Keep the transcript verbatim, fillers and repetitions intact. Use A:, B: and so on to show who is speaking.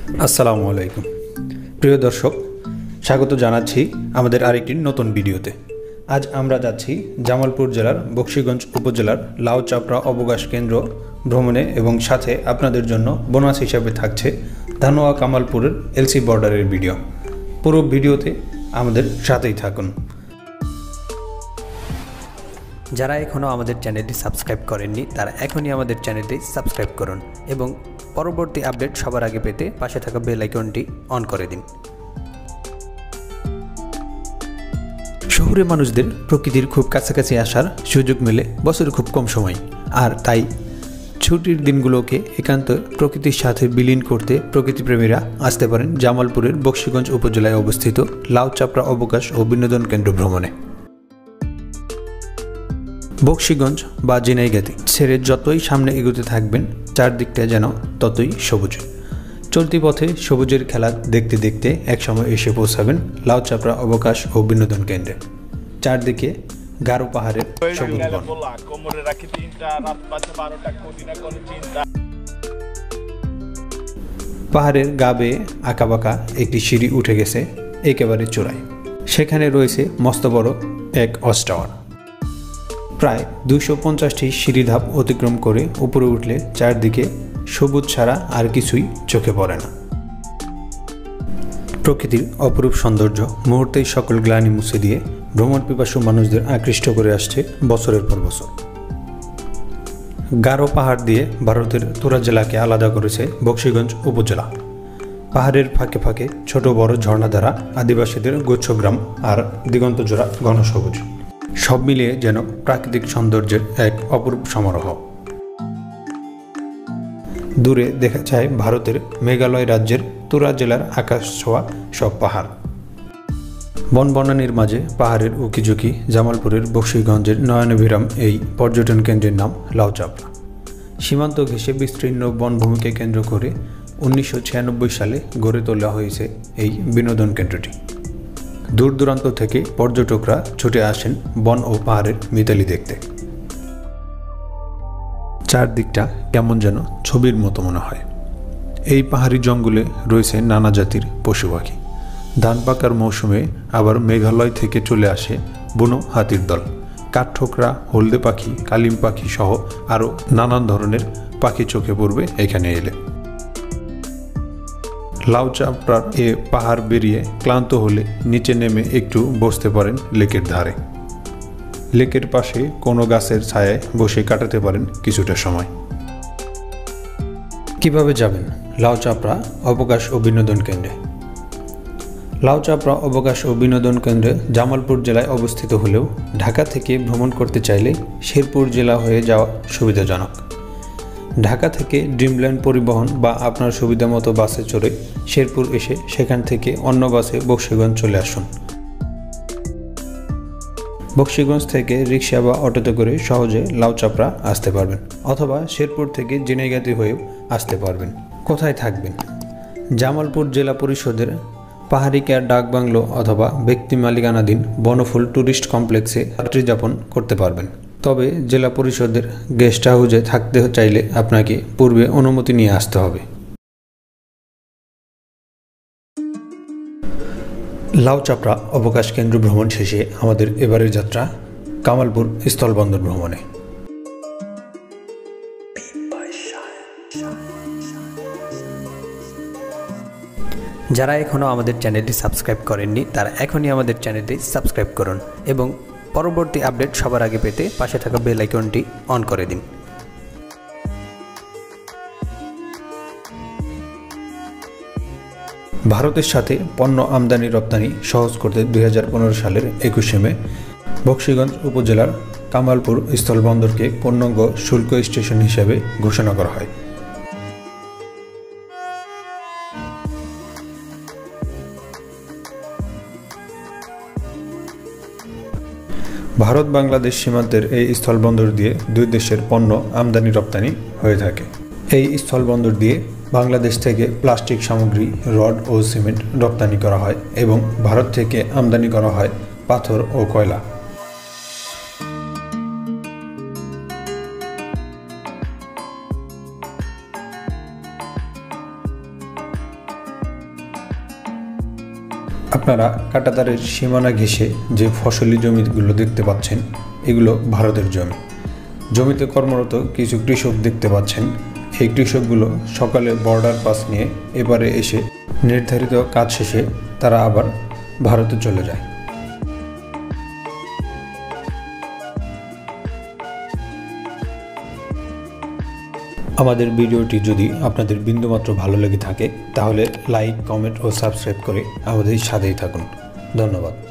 A: আসসালামু আলাইকুম প্রিয় দর্শক, স্বাগত জানাচ্ছি আমাদের আরেকটি নতুন ভিডিওতে। আজ আমরা যাচ্ছি জামালপুর জেলার বকশীগঞ্জ উপজেলার লাউচাপড়া অবকাশ কেন্দ্র ভ্রমণে এবং সাথে আপনাদের জন্য বোনাস হিসাবে থাকছে ধানোয়া কামালপুরের এলসি বর্ডারের ভিডিও। পুরো ভিডিওতে আমাদের সাথেই থাকুন।
B: যারা এখনও আমাদের চ্যানেলটি সাবস্ক্রাইব করেননি তারা এখনই আমাদের চ্যানেলটি সাবস্ক্রাইব করুন এবং পরবর্তী আপডেট সবার আগে পেতে পাশে থাকা বেল আইকনটি অন করে দিন। শহুরে মানুষদের প্রকৃতির খুব কাছাকাছি আসার সুযোগ মেলে বছরে খুব কম সময়, আর তাই ছুটির দিনগুলোকে একান্ত প্রকৃতির সাথে বিলীন করতে প্রকৃতিপ্রেমীরা আসতে পারেন জামালপুরের বকশীগঞ্জ উপজেলায় অবস্থিত লাউচাপড়া অবকাশ ও বিনোদন কেন্দ্র ভ্রমণে। বকশীগঞ্জ বা ঝিনাইগাতি ছেড়ে যতই সামনে এগোতে থাকবেন চারদিকটা যেন ততই সবুজ। চলতি পথে সবুজের খেলা দেখতে দেখতে একসময় এসে পৌঁছাবেন লাউচাপড়া অবকাশ ও বিনোদন কেন্দ্রে। চারদিকে গারো পাহাড়ের সবুজ বন। পাহাড়ের গা বেয়ে আঁকাবাঁকা একটি সিঁড়ি উঠে গেছে একেবারে চূড়ায়। সেখানে রয়েছে মস্ত বড় এক ওয়াচ টাওয়ার। প্রায় দুইশো পঞ্চাশটি সিঁড়িধাপ অতিক্রম করে উপরে উঠলে চারদিকে সবুজ ছাড়া আর কিছুই চোখে পড়ে না। প্রকৃতির অপরূপ সৌন্দর্য মুহূর্তেই সকল গ্লানি মুছে দিয়ে ভ্রমণ পিপাসু মানুষদের আকৃষ্ট করে আসছে বছরের পর বছর। গারো পাহাড় দিয়ে ভারতের তুরা জেলাকে আলাদা করেছে বকশীগঞ্জ উপজেলা। পাহাড়ের ফাঁকে ফাঁকে ছোট বড় ঝর্ণাধারা, আদিবাসীদের গুচ্ছগ্রাম আর দিগন্তজোড়া ঘন সবুজ, সব মিলিয়ে যেন প্রাকৃতিক সৌন্দর্যের এক অপরূপ সমারোহ। দূরে দেখা যায় ভারতের মেঘালয় রাজ্যের তুরা জেলার আকাশ ছোঁয়া সব পাহাড়। বনবনানীর মাঝে পাহাড়ের উকিঝুঁকি জামালপুরের বকশীগঞ্জের নয়নাভিরাম এই পর্যটন কেন্দ্রের নাম লাউচাপড়া। সীমান্ত ঘেঁষে বিস্তীর্ণ বনভূমিকে কেন্দ্র করে উনিশশো ছিয়ানব্বই সালে গড়ে তোলা হয়েছে এই বিনোদন কেন্দ্রটি। দূর দূরান্ত থেকে পর্যটকরা ছুটে আসেন বন ও পাহাড়ের মিতালি দেখতে। চারদিকটা কেমন যেন ছবির মতো মনে হয়। এই পাহাড়ি জঙ্গলে রয়েছে নানা জাতির পশু পাখি। ধান পাকার মৌসুমে আবার মেঘালয় থেকে চলে আসে বুনো হাতির দল, কাঠঠোকরা, হলদে পাখি, কালিম পাখি সহ আরও নানান ধরনের পাখি চোখে পড়বে এখানে এলে। লাউচাপড়ার এ পাহাড় বেরিয়ে ক্লান্ত হলে নিচে নেমে একটু বসতে পারেন লেকের ধারে। লেকের পাশে কোনো গাছের ছায়ায় বসে কাটাতে পারেন কিছুটা সময়। কিভাবে যাবেন লাউচাপড়া অবকাশ ও বিনোদন কেন্দ্রে? লাউচাপড়া অবকাশ ও বিনোদন কেন্দ্রে জামালপুর জেলায় অবস্থিত হলেও ঢাকা থেকে ভ্রমণ করতে চাইলে শেরপুর জেলা হয়ে যাওয়া সুবিধাজনক। ঢাকা থেকে ড্রিমল্যান্ড পরিবহন বা আপনার সুবিধা মতো বাসে চড়ে শেরপুর এসে সেখান থেকে অন্য বাসে বকশীগঞ্জ চলে আসুন। বকশীগঞ্জ থেকে রিক্সা বা অটোতে করে সহজে লাউচাপড়া আসতে পারবেন, অথবা শেরপুর থেকে ঝিনাইগাতি হয়েও আসতে পারবেন। কোথায় থাকবেন? জামালপুর জেলা পরিষদের পাহাড়ি কেয়ার ডাক বাংলো অথবা ব্যক্তি মালিকানাধীন বনফুল ট্যুরিস্ট কমপ্লেক্সে রাত্রি যাপন করতে পারবেন। তবে জেলা পরিষদের গেস্ট হাউসে থাকতে চাইলে আপনাকে পূর্বে অনুমতি নিয়ে আসতে হবে। লাউচাপড়া অবকাশ কেন্দ্র ভ্রমণ শেষে আমাদের এবারের যাত্রা কামালপুর স্থলবন্দর ভ্রমণে। যারা এখনও আমাদের চ্যানেলটি সাবস্ক্রাইব করেননি তারা এখনই আমাদের চ্যানেলটি সাবস্ক্রাইব করুন এবং পরবর্তী আপডেট সবার আগে পেতে পাশে থাকা বেল আইকনটি অন করে দিন।
A: ভারতের সাথে পণ্য আমদানি রপ্তানি সহজ করতে দুই হাজার পনেরো সালের একুশে মে বকশীগঞ্জ উপজেলার কামালপুর স্থলবন্দরকে পূর্ণাঙ্গ শুল্ক স্টেশন হিসেবে ঘোষণা করা হয়। ভারত বাংলাদেশ সীমান্তের এই স্থলবন্দর দিয়ে দুই দেশের পণ্য আমদানি রপ্তানি হয়ে থাকে। এই স্থলবন্দর দিয়ে বাংলাদেশ থেকে প্লাস্টিক সামগ্রী, রড ও সিমেন্ট রপ্তানি করা হয় এবং ভারত থেকে আমদানি করা হয় পাথর ও কয়লা।
B: আপনারা কাঁটাতারের সীমানা ঘেঁষে যে ফসলি জমিগুলো দেখতে পাচ্ছেন এগুলো ভারতের জমি। জমিতে কর্মরত কিছু কৃষক দেখতে পাচ্ছেন। এই কৃষকগুলো সকালে বর্ডার পাস নিয়ে এবারে এসে নির্ধারিত কাজ শেষে তারা আবার ভারতে চলে যায়। আমাদের ভিডিওটি যদি আপনাদের বিন্দুমাত্র ভালো লেগে থাকে তাহলে লাইক, কমেন্ট ও সাবস্ক্রাইব করে আমাদের সাথেই থাকুন। ধন্যবাদ।